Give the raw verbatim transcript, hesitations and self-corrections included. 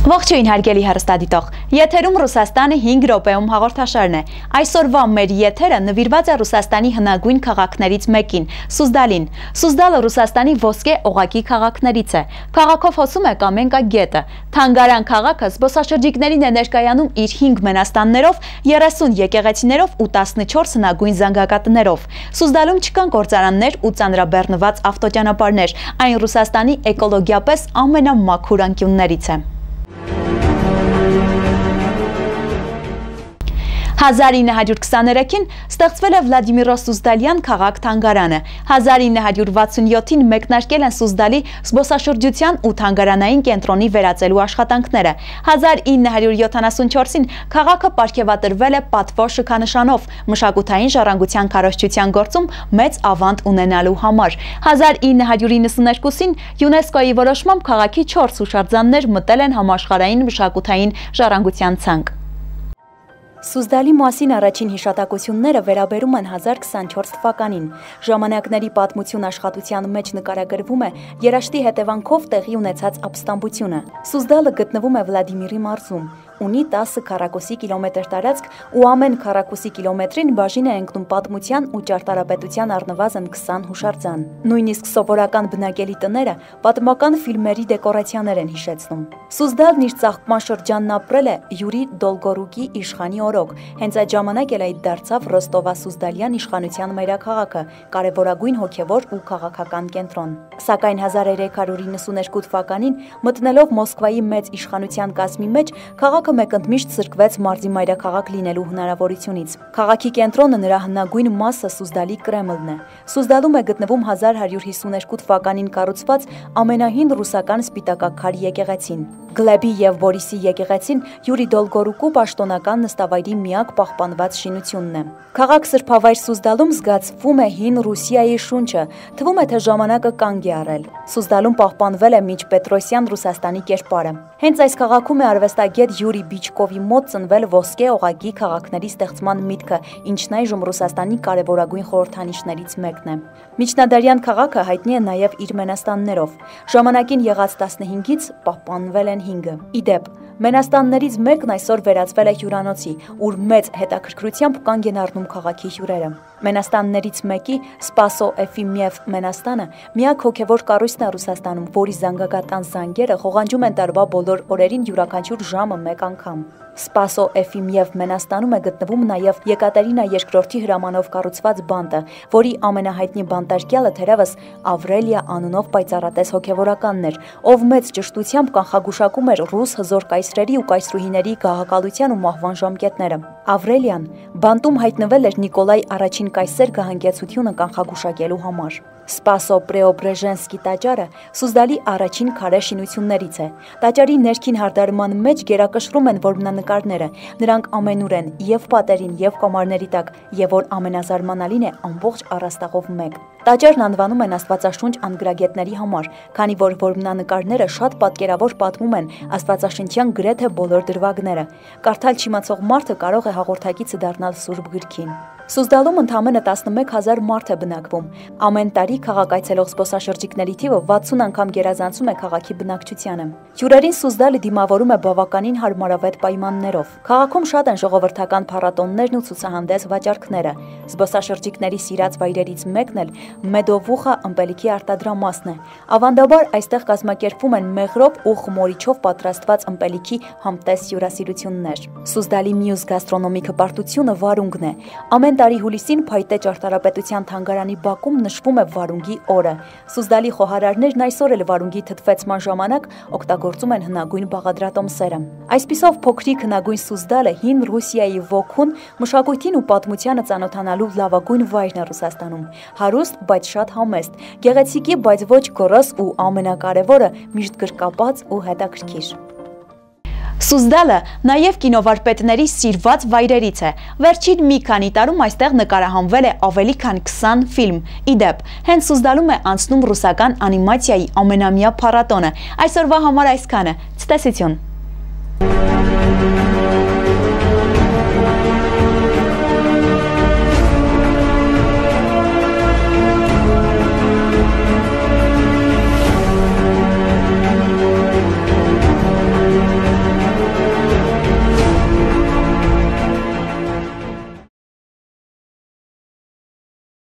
Ողջույն հարգելի հեռուստադիտող, եթերում Ռուսաստանը հինգ րոպեում հաղորդաշարն է։ Այսօրվա մեր եթերը նվիրված է Ռուսաստանի հնագույն քաղաքներից մեկին՝ Սուզդալին։ Սուզդալը Ռուսաստանի ոսկե օղակի քաղաքներից է։ Քաղաքով հոսում է Կամենկա գետը։ Թանգարան քաղաքը զբոսաշրջիկներին է ներկայանում իր հինգ մենաստաններով, երեսուն եկեղեցիներով ու տասնչորս հնագույն զանգակատներով։ Սուզդալում չկան գործարաններ ու ծանրաբեռնված ավտոճանապարհներ, այն Ռուսաստանի էկոլոգիապես ամենամաքուր անկյուններից է։ հազար ինը հարյուր քսաներեքին ստեղծվել է Վլադիմիրո Սուզդալյան քաղաք-թանգարանը։ հազար ինը հարյուր վաթսունյոթին մեկնարկել են Սուզդալի զբոսաշրջության ու թանգարանային կենտրոնի վերածելու աշխատանքները։ հազար ինը հարյուր յոթանասունչորսին քաղաքը պարգևատրվել է պատվո շքանշանով մշակութային ժառանգության քարոզչության գործում մեծ ավանդ ունենալու համար։ հազար ինը հարյուր իննսուներկուսին ՅՈՒՆԵՍԿՕ-ի որոշմամբ քաղաքի չորս հուշարձաններ մտել են համաշխարհային մշակութային ժառանգության ցանկ։ Սուզդալի մասին առաջին հիշատակությունները վերաբերում են հազար քսանչորս թվականին։ Ժամանակների պատմություն աշխատության մեջ նկարագրվում է երաշտի հետևանքով տեղի ունեցած ապստամբությունը։ Սուզդալը գտնվում է Վլադիմիրի մարզում, ունի տասը քառակուսի կիլոմետր տարածք ու ամեն քառակուսի կիլոմետրին բաժին է ընկնում պատմության ու ճարտարապետության առնվազն քսան հուշարձան։ Նույնիսկ սովորական բնակելի տները պատմական ֆիլմերի դեկորացիաներ են հիշեցնում։ Սուզդալն իր ծաղկման շրջանն ապրել է Յուրի Դոլգորուկի իշխանի օրոք, հենց այդ ժամանակ էլ այդ դարձավ Ռոստովա-Սուզդալյան իշխանության մայրաքաղաքը, կարևորագույն հոգևոր ու քաղաքական կենտրոն։ Սակայն հազար երեք հարյուր իննսուներկու թվականին մտնելով Մոսկվայի մեծ իշխանության կազմի մեջ, քաղաքը մեկընդմիշտ զրկվեց մարզի մայրաքաղաք լինելու հնարավորությունից։ Քաղաքի կենտրոնը նրա հնագույն մասը Սուզդալի Կրեմլն է։ Սուզդալում է գտնվում հազար հարյուր հիսուներկու թվականին կառուցված ամենահին ռուսական սպիտակաքար եկեղեցին։ Գլեբի եւ Բորիսի եկեղեցին Յուրի Դոլգորուկու պաշտոնական նստավայրի միակ պահպանված շինությունն է։ Քաղաք սրբավայր Սուզդալում զգացվում է հին Ռուսիայի շունչը, թվում է թե ժամանակը կանգ է առել։ Սուզդալում պահպանվել է միջպետրոսյան Ռուսաստանի կերպարը։ Հենց այս քաղաքում է արվեստագետ Յուրի Բիչկովի մոտ ծնվել ոսկե օղակի քաղաքների ստեղծման միտքը, ինչն այժմ Ռուսաստանի կարևորագույն խորհրդանիշներից մեկն է։ Միջնադարյան քաղաքը հայտնի է նաև իր մենաստաններով։ Ժամանակին եղած տասնհինգից պահպանվել են հինգը։ Իդեպ, մենաստաններից մեկն այսօր վերածվել է հյուրանոցի, ուր մեծ հետաքրքրությամբ կանգ են առնում քաղաքի հյուրերը։ Մենաստաններից մեկի Սպասո Էֆիմիև մենաստանը միակ հոգևոր կառույցն է Ռուսաստանում, որի զանգակատան զանգերը ղողանջում են տարվա բոլոր օրերին յուրաքանչյուր ժամը մեկ անգամ։ Սպասո Էֆիմիև մենաստանում է գտնվում նաև Եկատերինա երկրորդի հրամանով կառուցված բանտը, որի ամենահայտնի բանտարկյալը թերևս Ավրելիա անունով պայծառատես հոգևորականն էր, ով մեծ ճշտությամբ կանխագուշակում էր ռուս հզոր կայսրերի ու կայսրուհիների գահակալության ու մահվան ժամկետները։ Ավրելիան բանտում հայտնվել էր Նիկոլայ առաջին կայսեր գահանկեցությունը կանխագուշակելու համար։ Սպասո Պրեոբրեժենսկի տաճարը Սուզդալի առաջին քարե շինություններից է։ Տաճարի ներքին հարդարման մեջ գերակշռում են որմնանկարները, նրանք ամենուր են եւ պատերին եւ կամարների տակ, եւ որ ամենազարմանալին է ամբողջ առաստաղով մեկ։ Տաճարն անվանում են Աստվածաշունչ անգրագետների համար, քանի որ որմնանկարները շատ պատկերավոր պատմում են աստվածաշնչյան գրեթե բոլոր դրվագները։ Կարդալ չիմացող մարդը կարող է հաղորդակիցը դառնալ Սուրբ գրքին։ Սուզդալում ընդամենը տասնմեկ հազար մարդ է բնակվում։ Ամեն տարի քաղաք այցելող զբոսաշրջիկների թիվը վաթսուն անգամ գերազանցում է քաղաքի բնակչությանը։ Հյուրերին Սուզդալը դիմավորում է բավականին հարմարավետ պայմաններով։ Քաղաքում շատ են ժողովրդական փառատոներն ու ցուցահանդես վաճառքները։ Զբոսաշրջիկների սիրած վայրերից մեկն էլ Մեդովուխա ըմպելիքի արտադրամասն է։ Ավանդաբար այստեղ կազմակերպվում են մեղրով ու խմորիչով պատրաստված ըմպելիքի համտես հյուրասիրություններ։ Սուզդալի մյուս գաստրոնոմիկ հպարտությունը վարունգն է։ Ամեն տարի հուլիսին Փայտե ճարտարապետության թանգարանի բակում նշվում է վարունգի օրը։ Սուզդալի խոհարարներն այսօր էլ վարունգի թթվեցման ժամանակ օգտագործում են հնագույն բաղադրատոմսերը։ Այսպիսով փոքրիկ հնագույն Սուզդալը հին Ռուսիայի ոգուն, մշակույթին ու պատմությանը ծանոթանալու լավագույն վայրն է Ռուսաստանում։ Հարուստ, բայց շատ համեստ, գեղեցիկի, բայց ոչ գոռոզ ու ամենակարևորը՝ միշտ գրկապած ու հետաքրքիր։ Սուզդալը նաև կինովարպետների սիրված վայրերից է։ Վերջին մի քանի տարում այստեղ նկարահանվել է ավելի քան քսան ֆիլմ։ Իդեպ, հենց Սուզդալում է անցնում ռուսական անիմացիայի ամենամյա փառատոնը։ Այսօրվա համար այսքանը։ Ցտեսություն։